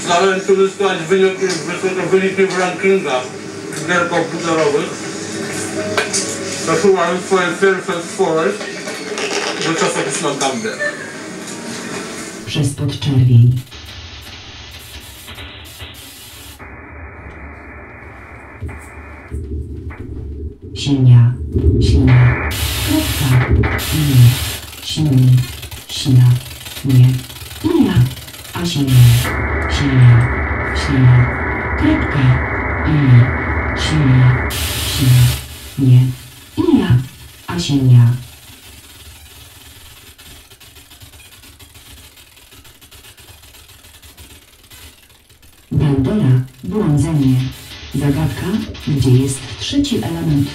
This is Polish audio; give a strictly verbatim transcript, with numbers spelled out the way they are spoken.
Zależy uzyskać wyniki, wysokie wyniki w rankingach gier komputerowych. Zasuwałem swoje pierwsze stwory do czasopisma Gander. Przez podczerwień. Sinia, ślina, kropka, nie, śni, śna, nie, nie, a sinia, ślina, ślina, kropka, nie, śnia, śna, nie, nie, a sinia. Bandera, błądzenie. Zagadka, gdzie jest trzeci element.